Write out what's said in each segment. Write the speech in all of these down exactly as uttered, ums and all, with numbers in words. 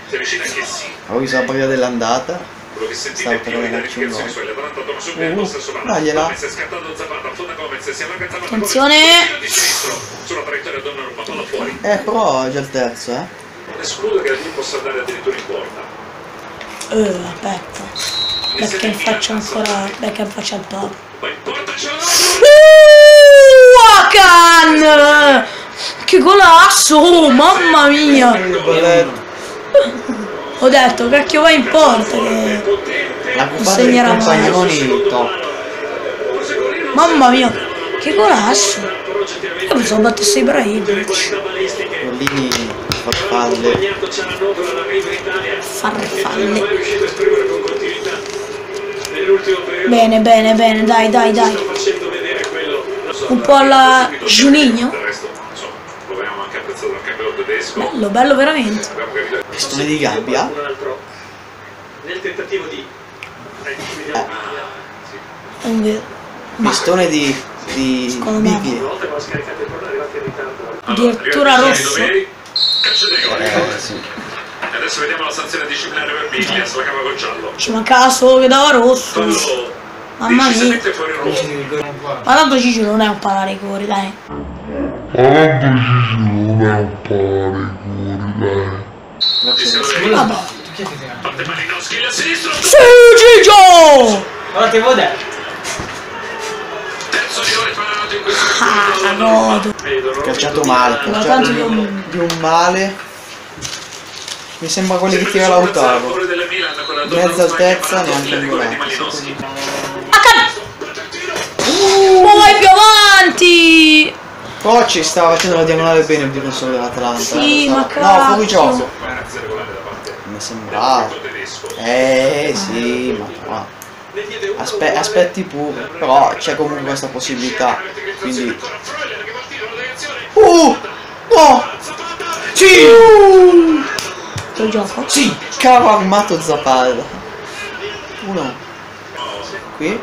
Ho visto la partita dell'andata. Stavo per darci un gol. Uh, dagliela. Attenzione. Eh, però è già il terzo, eh. Escludo che la team possa andare addirittura in porta. Eh, aspetta. Perché faccio ancora. Perché faccio il pop. Wakan! Che golasso! Mamma mia! Ho detto, cacchio vai in porta che La cupata dei compagnoni top. Mamma mia, che golasso! Io pensavo battesse Ibrahimovic. Gollini farfalle. Farfalle. Bene, bene, bene, dai, dai, dai. Un po' alla Juninho. Bello, bello veramente. Pistone di gabbia. Nel tentativo di Eh. Non vedo. Pistone di di Biglie. Addirittura rosso. Eh, sì. Adesso vediamo la sanzione disciplinare per Biglia, se la cava col giallo. Ci mancava solo che dava rosso. Mamma mia. Ma tanto Gigi non è un pararigori, dai. Tanto Gigi non è un pararigori, dai. Vabbè. Parte Malinowski a sinistra. Sì, Gigio! Guarda che vuoi dare? Terzo rigore parato in questo Ah, godo. Calciato male, Ma calciato tanto di io- un, di un male. Mi sembra quelli che tira Lautaro. Mezza altezza, neanche un golato. Uh, ma vai più avanti! Poi ci stava facendo la diagonale bene il difensore dell'Atalanta. Sì, eh, ma stava- No, fuori cazzo. gioco. Mi sembrava. Eh sì, ma qua. Aspe aspetti pure. Però c'è comunque questa possibilità. Quindi. Uh! No! Sì! Uh! Che gioco? Sì! Caro armato Zapata. Uno. Qui.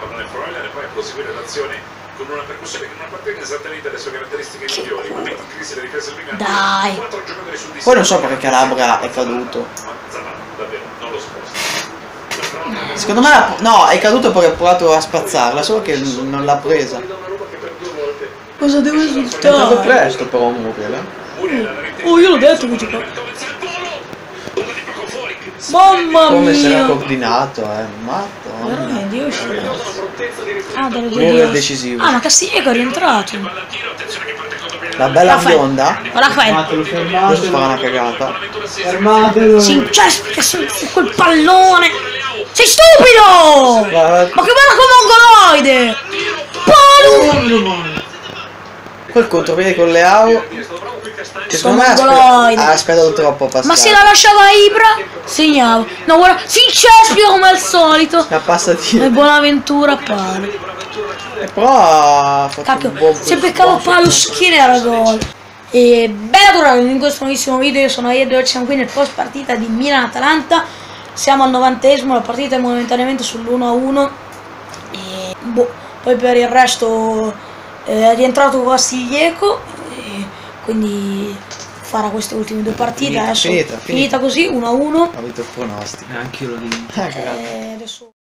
Con una percussione che non appartiene esattamente alle sue caratteristiche migliori, ma mette in crisi la difesa del Milan. Dai. Quattro giocatori su di Poi non so perché Calabria è caduto. Ma Zapata, davvero, non lo sposta. Secondo me la- no, è caduto perché ha provato a spazzarla, solo che n- non l'ha presa. Cosa devo È entrato risultare? presto però Muriel, eh. Oh, io l'ho detto che gioca. Mamma Come si era mia! coordinato, eh. Madonna. Veramente, io Ah, delle due Muriel di- decisivo. Ah, ma Castiglieco è rientrato. La bella Raffaele. bionda. Raffaele. Fermatelo, Adesso farà una fermatelo. cagata. Fermatelo. Si incespia su su quel pallone. Sei stupido! Guarda, Ma che bella come mongoloide! Palo! quel contropiede con Leao. Che secondo me ha aspe- mongoloide. ha aspettato troppo a passare. Ma se la lasciava Ibra, segnava. No, guarda, si incespia come al solito. La passatina. E Bonaventura palo. E però ha fatto Cacchio, un buon se beccavo palo schiena era gol. E bella in questo nuovissimo video, io sono Edo e siamo qui nel post partita di Milan-Atalanta. Siamo al novantesimo, la partita è momentaneamente sull'uno a uno. E boh, poi per il resto eh, è rientrato Castiglieco, e quindi farà queste ultime due partite. Finita, Adesso finita, finita. finita così, uno a uno. Ha avuto il pronostico. Neanche io lo dico. Ah, cagata. E adesso